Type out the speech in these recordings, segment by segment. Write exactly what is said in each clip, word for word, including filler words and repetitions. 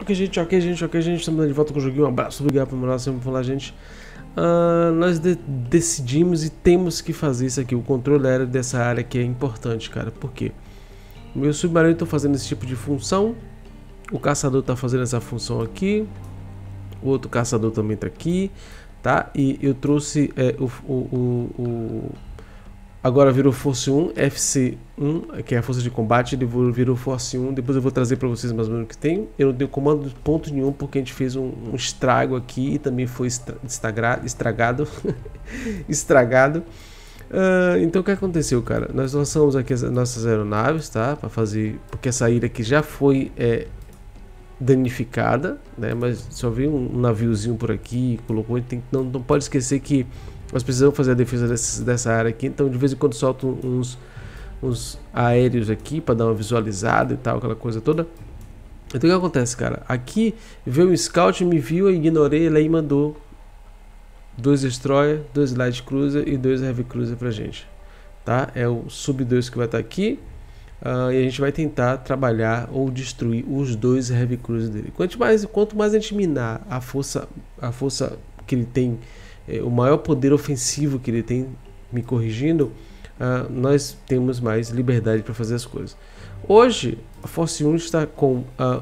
Ok, gente, ok, gente, ok, gente. Estamos de volta com o joguinho. Um abraço, obrigado por morar sempre falar, gente. Uh, nós de decidimos e temos que fazer isso aqui. O controle aéreo dessa área aqui é importante, cara. Por quê? O meu submarino está fazendo esse tipo de função. O caçador está fazendo essa função aqui. O outro caçador também está aqui, tá? E eu trouxe é, o, o, o, o... Agora virou Force um, F C um, que é a força de combate, ele virou Force um, depois eu vou trazer para vocês mais ou menos o que tem. Eu não tenho comando de ponto nenhum porque a gente fez um, um estrago aqui e também foi estra estragado, estragado, estragado. Uh, então o que aconteceu, cara? Nós lançamos aqui as nossas aeronaves, tá? Para fazer, porque essa ilha aqui já foi é, danificada, né? Mas só veio um, um naviozinho por aqui, colocou, a gente tem, não, não pode esquecer que nós precisamos fazer a defesa desse, dessa área aqui, então de vez em quando solto uns, uns aéreos aqui para dar uma visualizada e tal, aquela coisa toda. Então o que acontece, cara? Aqui veio um scout, me viu, eu ignorei ele aí e mandou dois destroyer, dois light cruiser e dois heavy cruiser pra gente, tá? É o sub dois que vai estar aqui, uh, e a gente vai tentar trabalhar ou destruir os dois heavy cruiser dele. Quanto mais, quanto mais a gente minar a força, a força que ele tem, o maior poder ofensivo que ele tem, me corrigindo, uh, nós temos mais liberdade para fazer as coisas. Hoje a Force um está com uh,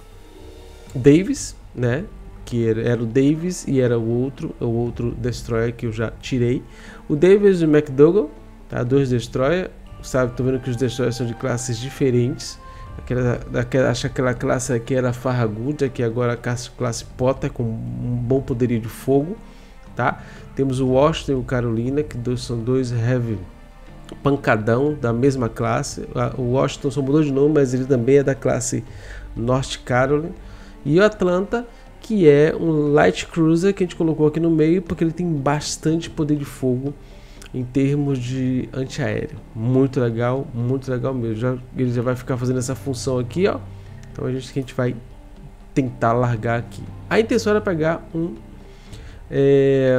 Davis, né, que era, era o Davis e era o outro, o outro destroyer que eu já tirei. O Davis e o McDougall, tá, dois destroyer, sabe, tô vendo que os destroyers são de classes diferentes. Aquela, aquela, acho que aquela classe aqui era Farragut, aqui agora a classe, classe Potter com um bom poderio de fogo. Tá? Temos o Washington e o Carolina, que dois, são dois heavy pancadão da mesma classe. O Washington só mudou de nome, mas ele também é da classe North Carolina. E o Atlanta, que é um light cruiser que a gente colocou aqui no meio, porque ele tem bastante poder de fogo em termos de antiaéreo. Muito legal, muito legal mesmo. Já, ele já vai ficar fazendo essa função aqui, ó. Então a gente, a gente vai tentar largar aqui. A intenção era pegar um É,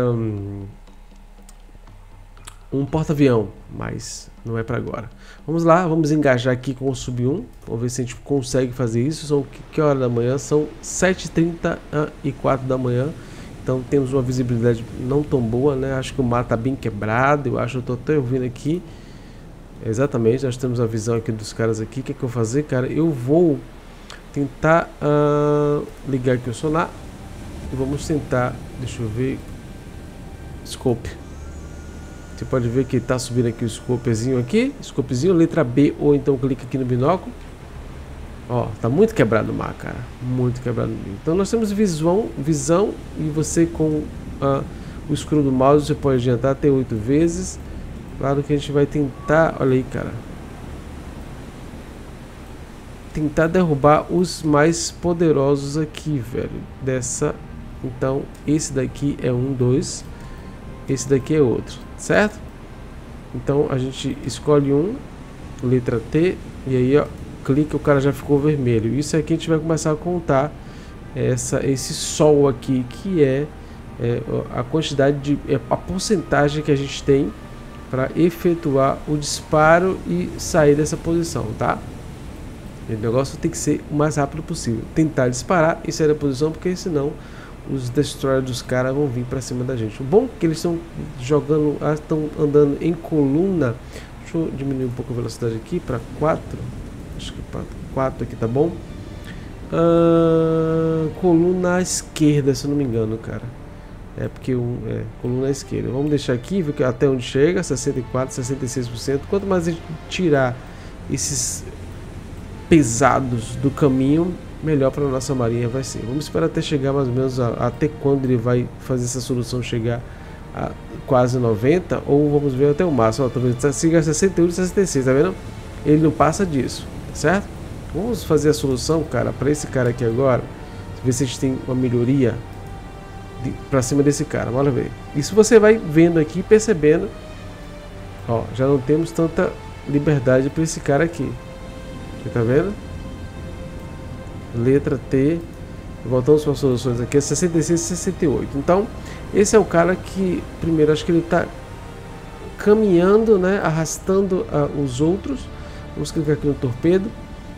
um porta-avião, mas não é para agora. Vamos lá, vamos engajar aqui com o sub um. Vamos ver se a gente consegue fazer isso. São que, que hora da manhã? São sete e trinta e quatro da manhã. Então temos uma visibilidade não tão boa, né? Acho que o mar tá bem quebrado. Eu acho que eu tô até ouvindo aqui. Exatamente, nós temos a visão aqui dos caras aqui. O que é que eu vou fazer, cara? Eu vou tentar uh, ligar aqui o sonar. E vamos tentar, deixa eu ver, scope. Você pode ver que está subindo aqui o scopezinho aqui, scopezinho, letra B, ou então clica aqui no binóculo. Ó, tá muito quebrado o mar, cara, muito quebrado. Então nós temos visão, visão e você com uh, o scroll do mouse você pode adiantar até oito vezes. Claro que a gente vai tentar, olha aí, cara, tentar derrubar os mais poderosos aqui, velho, dessa. Então esse daqui é um, dois, esse daqui é outro, certo? Então a gente escolhe um, letra T, e aí ó, clica, o cara já ficou vermelho. Isso aqui a gente vai começar a contar essa, esse sol aqui, que é, é a quantidade de, é a porcentagem que a gente tem para efetuar o disparo e sair dessa posição, tá? O negócio tem que ser o mais rápido possível, tentar disparar e sair da posição, porque senão os destroyers dos caras vão vir para cima da gente. O bom é que eles estão jogando, estão andando em coluna. Deixa eu diminuir um pouco a velocidade aqui para quatro. Acho que para quatro aqui tá bom. Uh, coluna à esquerda, se eu não me engano, cara. É porque um, é, coluna à esquerda. Vamos deixar aqui, ver até onde chega, sessenta e quatro, sessenta e seis por cento. Quanto mais a gente tirar esses pesados do caminho, melhor para a nossa marinha vai ser. Vamos esperar até chegar mais ou menos a, até quando ele vai fazer essa solução chegar a quase noventa, ou vamos ver até o máximo. Ó, tá vendo? Siga sessenta e oito, sessenta e seis, tá vendo? Ele não passa disso, tá certo? Vamos fazer a solução, cara, para esse cara aqui agora, ver se a gente tem uma melhoria para cima desse cara. Bora ver. Isso você vai vendo aqui, percebendo. Ó, já não temos tanta liberdade para esse cara aqui. Você tá vendo? Letra T, voltamos para as soluções aqui, é sessenta e seis, sessenta e oito. Então esse é o cara que primeiro acho que ele está caminhando, né, arrastando uh, os outros. Vamos clicar aqui no torpedo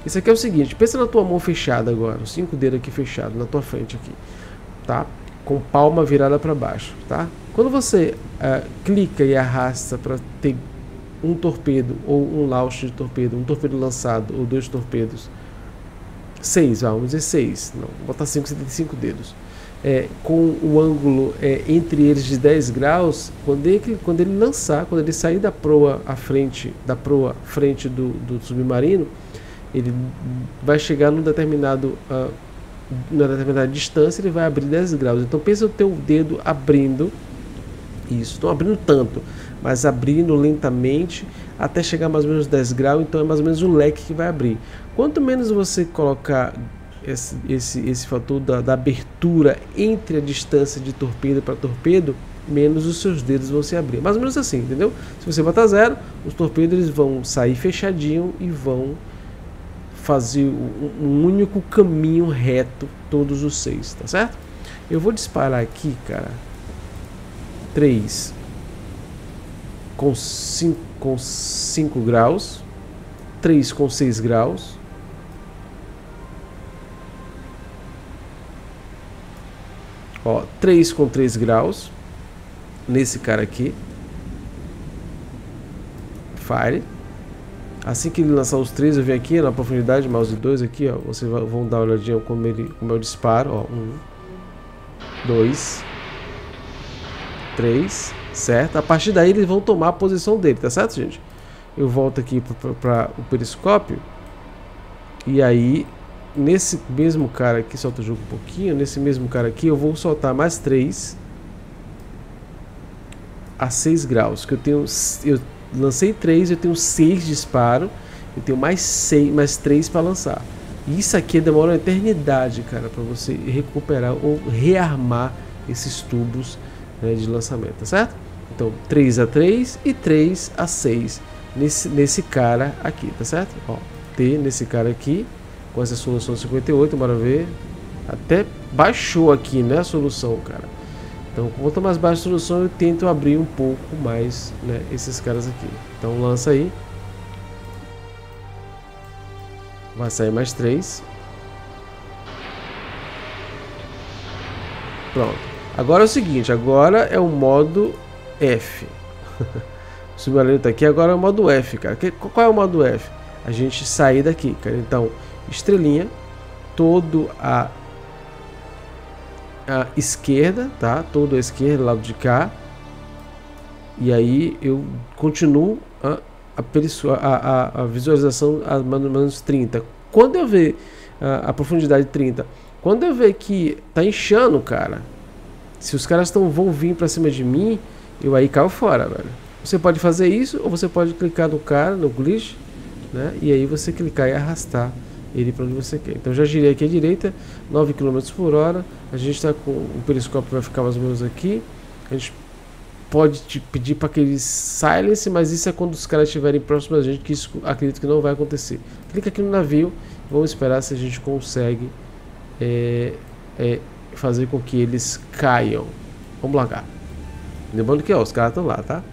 Isso aqui é o seguinte, pensa na tua mão fechada agora, os cinco dedos aqui fechados na tua frente aqui, tá? Com palma virada para baixo, tá? Quando você uh, clica e arrasta para ter um torpedo ou um launch de torpedo, um torpedo lançado ou dois torpedos, seis, vamos dizer seis, não, vou botar cinco, você tem cinco dedos. É, com o ângulo é, entre eles de dez graus, quando ele, quando ele lançar, quando ele sair da proa à frente, da proa frente do, do submarino, ele vai chegar num determinado, uh, numa determinada distância, ele vai abrir dez graus. Então pensa o teu dedo abrindo, isso, não abrindo tanto, mas abrindo lentamente até chegar mais ou menos dez graus, então é mais ou menos o leque que vai abrir. Quanto menos você colocar Esse, esse, esse fator da, da abertura entre a distância de torpedo para torpedo, menos os seus dedos vão se abrir. Mais ou menos assim, entendeu? Se você botar zero, os torpedos eles vão sair fechadinho e vão fazer um, um único caminho reto, todos os seis, tá certo? Eu vou disparar aqui, cara, três com cinco, com cinco graus, três com seis graus, ó, três com três graus nesse cara aqui. Fire. Assim que ele lançar os três, eu venho aqui na profundidade, mouse dois aqui, ó. Vocês vão dar uma olhadinha como ele, como eu disparo, ó. Um, dois, três, certo? A partir daí eles vão tomar a posição dele, tá certo, gente? Eu volto aqui para o periscópio. E aí, nesse mesmo cara aqui, solta o jogo um pouquinho. Nesse mesmo cara aqui, eu vou soltar mais três a seis graus. Que eu tenho, eu lancei três, eu tenho seis disparos. Eu tenho mais seis, mais três para lançar. E isso aqui demora uma eternidade, cara, para você recuperar ou rearmar esses tubos, né, de lançamento, tá certo? Então, três a três e três a seis nesse, nesse cara aqui, tá certo? Ó, T nesse cara aqui, com essa solução cinquenta e oito, bora ver. Até baixou aqui, né, a solução, cara. Então, quanto mais baixa a solução, eu tento abrir um pouco mais, né, esses caras aqui. Então, lança aí. Vai sair mais três. Pronto. Agora é o seguinte, agora é o modo F. O submarino tá aqui, agora é o modo F, cara. Qual é o modo F? A gente sair daqui, cara. Então, estrelinha, todo a, a esquerda, tá? Todo a esquerda, lado de cá. E aí eu continuo a, a, a, a visualização a mais ou menos trinta. Quando eu ver a, a profundidade trinta, quando eu ver que tá inchando, cara, se os caras tão, vão vir pra cima de mim, eu aí caio fora, velho. Você pode fazer isso, ou você pode clicar no cara, no glitch, né? E aí você clicar e arrastar ele para onde você quer. Então já girei aqui à direita, nove quilômetros por hora. A gente está com o periscópio, vai ficar mais ou menos aqui. A gente pode te pedir para que ele silence, mas isso é quando os caras estiverem próximos a gente, que isso acredito que não vai acontecer. Clica aqui no navio, vamos esperar se a gente consegue é, é, fazer com que eles caiam. Vamos largar. Lembrando que ó, os caras estão lá, tá?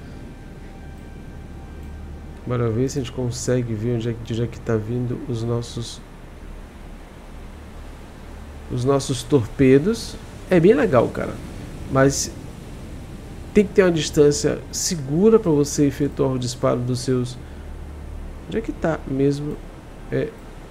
Bora ver se a gente consegue ver onde é, de onde é que está vindo os nossos os nossos torpedos. É bem legal, cara, mas tem que ter uma distância segura para você efetuar o disparo dos seus. Onde é que tá mesmo? É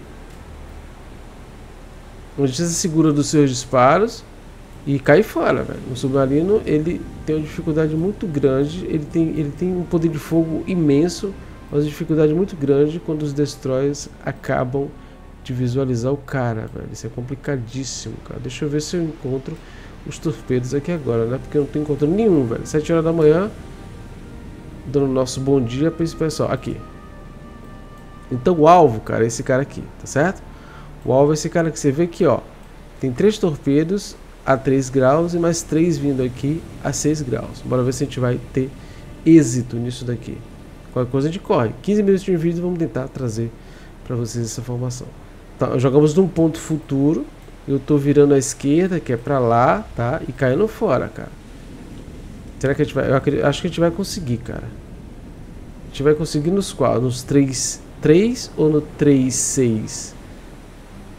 uma distância segura dos seus disparos e cair fora, velho. O submarino ele tem uma dificuldade muito grande, ele tem ele tem um poder de fogo imenso, mas uma dificuldade muito grande quando os destroyers acabam de visualizar o cara, velho. Isso é complicadíssimo, cara. Deixa eu ver se eu encontro os torpedos aqui agora, né? Porque eu não tô encontrando nenhum, velho. sete horas da manhã, dando nosso bom dia para esse pessoal. Aqui. Então o alvo, cara, é esse cara aqui, tá certo? O alvo é esse cara que você vê aqui, ó. Tem três torpedos a três graus e mais três vindo aqui a seis graus. Bora ver se a gente vai ter êxito nisso daqui. Qualquer coisa a gente corre. quinze minutos de vídeo, vamos tentar trazer para vocês essa informação. Tá, jogamos num ponto futuro. Eu tô virando à esquerda, que é para lá, tá? E caindo fora, cara. Será que a gente vai... Eu acredito, acho que a gente vai conseguir, cara. A gente vai conseguir nos qual? Nos três, três ou no três, seis?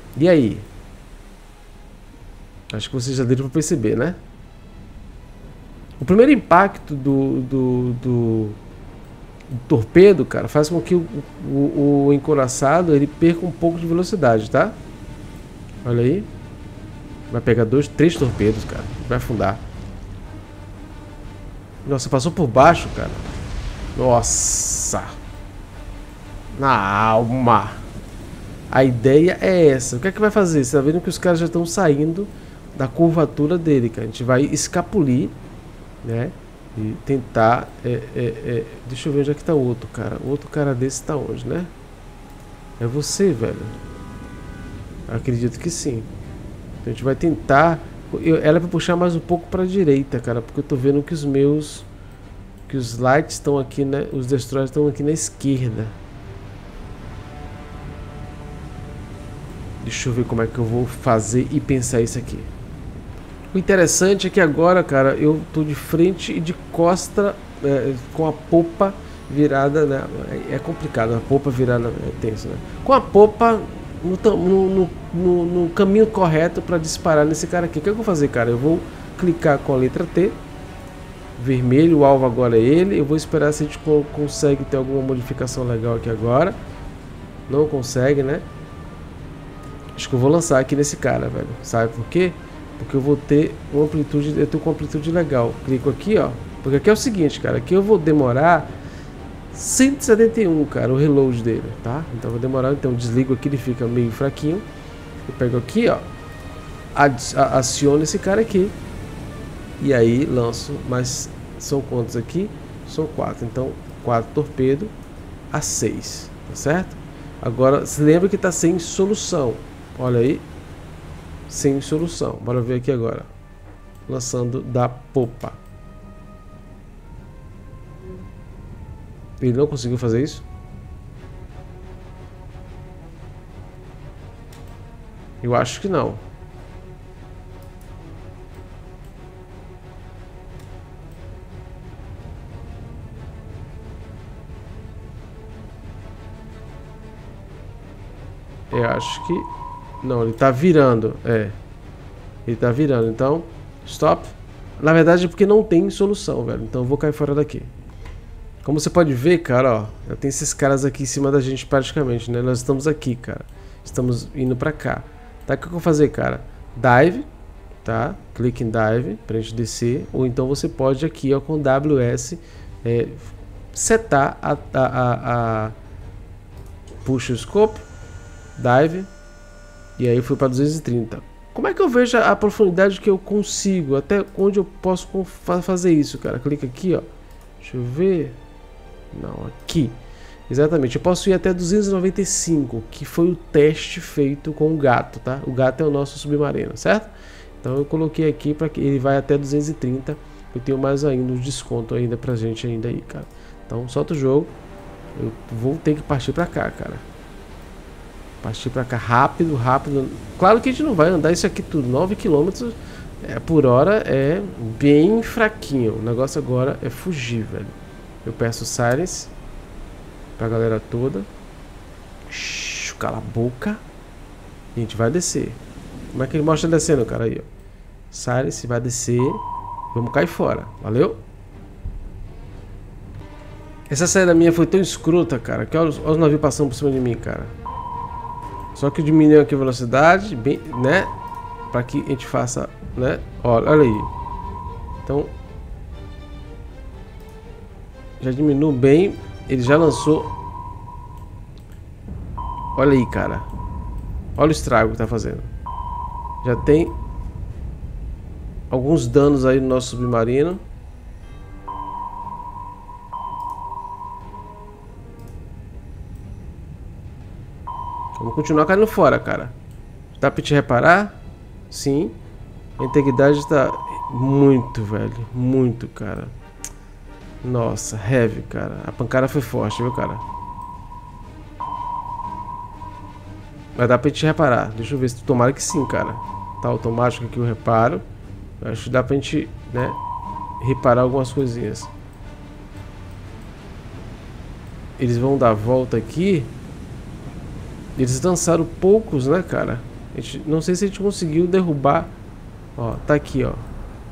E aí? Acho que vocês já deram pra perceber, né? O primeiro impacto do, do, do, do torpedo, cara, faz com que o, o, o encouraçado ele perca um pouco de velocidade, tá? Olha aí. Vai pegar dois, três torpedos, cara. Vai afundar. Nossa, passou por baixo, cara. Nossa. Na alma. A ideia é essa. O que é que vai fazer? Você tá vendo que os caras já estão saindo da curvatura dele, cara. A gente vai escapulir, né? E tentar... É, é, é... Deixa eu ver onde é que tá o outro, cara. O outro cara desse tá onde, né? É você, velho. Acredito que sim. Então a gente vai tentar... Eu, ela é pra puxar mais um pouco pra direita, cara. Porque eu tô vendo que os meus... Que os lights estão aqui, né? Os destroyers estão aqui na esquerda. Deixa eu ver como é que eu vou fazer e pensar isso aqui. O interessante é que agora, cara, eu tô de frente e de costa, é, com a popa virada, né? É complicado, a popa virada é tenso, né? Com a popa no, no, no, no caminho correto para disparar nesse cara aqui. O que eu vou fazer, cara? Eu vou clicar com a letra T, vermelho, o alvo agora é ele. Eu vou esperar se a gente consegue ter alguma modificação legal aqui agora. Não consegue, né? Acho que eu vou lançar aqui nesse cara, velho. Sabe por quê? Porque eu vou ter uma amplitude, eu tô com uma amplitude legal. Clico aqui, ó. Porque aqui é o seguinte, cara. Aqui eu vou demorar cento e setenta e um, cara, o reload dele, tá? Então eu vou demorar, então eu desligo aqui, ele fica meio fraquinho. Eu pego aqui, ó. Aciono esse cara aqui. E aí lanço, mas são quantos aqui? São quatro. Então, quatro torpedo a seis, tá certo? Agora, se lembra que tá sem solução. Olha aí. Sem solução. Bora ver aqui agora. Lançando da popa. Ele não conseguiu fazer isso? Eu acho que não. Eu acho que... Não, ele tá virando. É. Ele tá virando. Então, stop. Na verdade é porque não tem solução, velho. Então eu vou cair fora daqui. Como você pode ver, cara, ó. Já tem esses caras aqui em cima da gente praticamente, né? Nós estamos aqui, cara. Estamos indo pra cá. Tá, o que eu vou fazer, cara? Dive. Tá? Clique em dive pra gente descer. Ou então você pode aqui, ó, com W S é, setar a, a, a, a puxa o scope. Dive. E aí fui para duzentos e trinta. Como é que eu vejo a profundidade que eu consigo? Até onde eu posso fazer isso, cara? Clica aqui, ó. Deixa eu ver. Não, aqui. Exatamente. Eu posso ir até duzentos e noventa e cinco, que foi o teste feito com o gato, tá? O gato é o nosso submarino, certo? Então eu coloquei aqui para que ele vai até duzentos e trinta. Eu tenho mais ainda um desconto ainda pra gente ainda aí, cara. Então solta o jogo. Eu vou ter que partir para cá, cara. Partir pra cá rápido, rápido. Claro que a gente não vai andar isso aqui tudo. nove quilômetros é, por hora é bem fraquinho. O negócio agora é fugir, velho. Eu peço silence pra galera toda. Shhh, cala a boca. A gente vai descer. Como é que ele mostra descendo, cara? Aí, ó. Silence, vai descer. Vamos cair fora. Valeu? Essa saída minha foi tão escrota, cara. Que olha os, olha os navios passando por cima de mim, cara. Só que diminuiu aqui a velocidade, bem, né? Para que a gente faça, né? Olha, olha aí. Então, já diminuiu bem. Ele já lançou. Olha aí, cara. Olha o estrago que tá fazendo. Já tem alguns danos aí no nosso submarino. Vamos continuar caindo fora, cara. Dá pra te reparar? Sim. A integridade tá muito, velho. Muito, cara. Nossa, heavy, cara. A pancada foi forte, viu, cara? Vai dar pra te reparar. Deixa eu ver se... Tomara que sim, cara. Tá automático aqui o reparo. Acho que dá pra gente, né, reparar algumas coisinhas. Eles vão dar a volta aqui. Eles lançaram poucos, né, cara? A gente, não sei se a gente conseguiu derrubar. Ó, tá aqui, ó.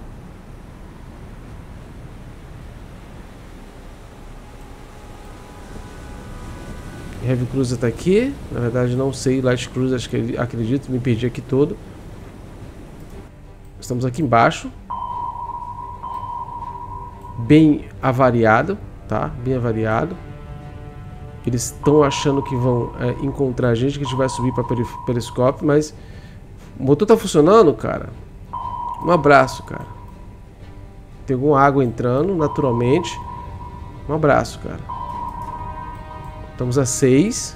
Heavy Cruiser tá aqui. Na verdade não sei, Light Cruiser, acho que acredito, me perdi aqui todo. Estamos aqui embaixo. Bem avariado, tá? Bem avariado. Eles estão achando que vão é, encontrar a gente, que a gente vai subir para periscópio, mas o motor tá funcionando, cara. Um abraço, cara. Tem alguma água entrando, naturalmente. Um abraço, cara. Estamos a seis.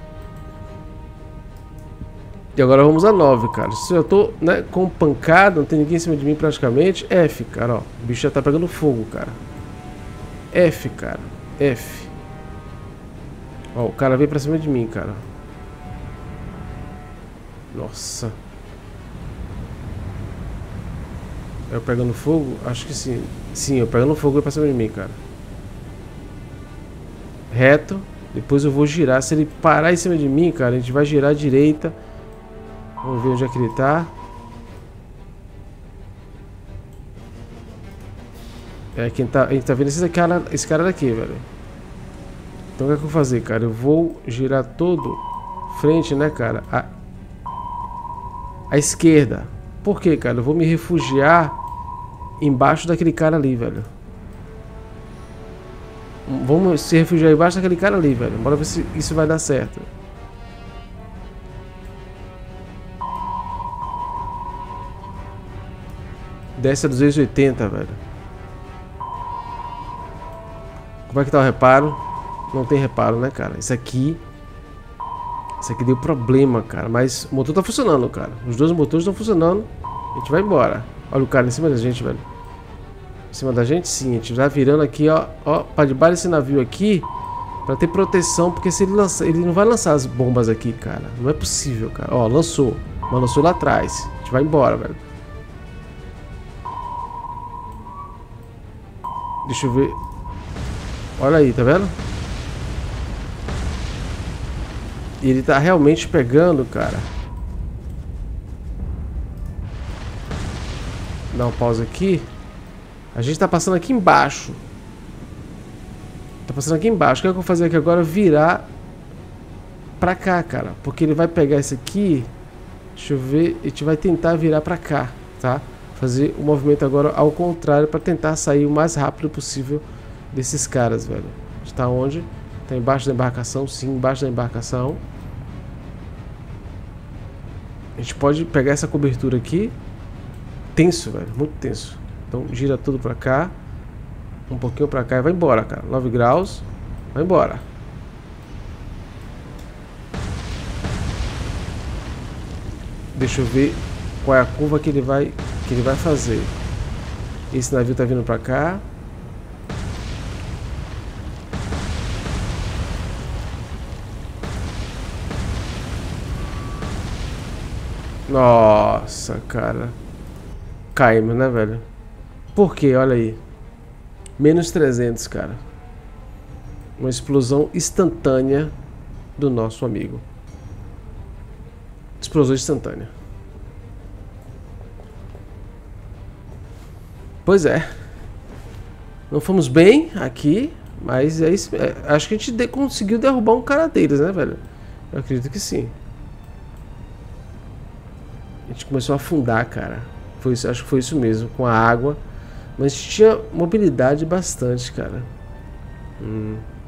E agora vamos a nove, cara. Se eu tô, né, com pancada, não tem ninguém em cima de mim praticamente. F, cara, ó. O bicho já tá pegando fogo, cara. F, cara. F. Ó, o cara veio pra cima de mim, cara. Nossa. Eu pegando fogo? Acho que sim. Sim, eu pegando fogo veio pra cima de mim, cara. Reto. Depois eu vou girar. Se ele parar em cima de mim, cara, a gente vai girar à direita. Vamos ver onde é que ele tá. É, quem tá, a gente tá vendo esse cara, esse cara daqui, velho. Então o que é que eu vou fazer, cara? Eu vou girar todo frente, né, cara? A, a esquerda. Por quê, cara? Eu vou me refugiar embaixo daquele cara ali, velho. Vamos se refugiar embaixo daquele cara ali, velho. Bora ver se isso vai dar certo. Desce a duzentos e oitenta, velho. Como é que tá o reparo? Não tem reparo, né, cara? Isso aqui... Isso aqui deu problema, cara. Mas o motor tá funcionando, cara. Os dois motores estão funcionando. A gente vai embora. Olha o cara em cima da gente, velho. Em cima da gente, sim. A gente vai virando aqui, ó. Ó, pra debaixo desse navio aqui. Pra ter proteção. Porque se ele lançar... Ele não vai lançar as bombas aqui, cara. Não é possível, cara. Ó, lançou. Mas lançou lá atrás. A gente vai embora, velho. Deixa eu ver. Olha aí, tá vendo? E ele tá realmente pegando, cara. Dá uma pausa aqui. A gente tá passando aqui embaixo. Tá passando aqui embaixo. O que eu vou fazer aqui agora? Virar pra cá, cara. Porque ele vai pegar esse aqui. Deixa eu ver. A gente vai tentar virar pra cá, tá? Fazer o movimento agora ao contrário para tentar sair o mais rápido possível desses caras, velho. Está onde? Está embaixo da embarcação, sim, embaixo da embarcação. A gente pode pegar essa cobertura aqui. Tenso, velho, muito tenso. Então gira tudo para cá. Um pouquinho para cá e vai embora, cara. nove graus. Vai embora. Deixa eu ver qual é a curva que ele vai que ele vai fazer. Esse navio tá vindo pra cá. Nossa, cara. Caímos, né, velho? Por quê? Olha aí. Menos trezentos, cara. Uma explosão instantânea do nosso amigo. Explosão instantânea. Pois é. Não fomos bem aqui, mas é isso. É, acho que a gente de, conseguiu derrubar um cara deles, né, velho? Eu acredito que sim. A gente começou a afundar, cara. Foi isso, acho que foi isso mesmo, com a água. Mas tinha mobilidade bastante, cara. Hum.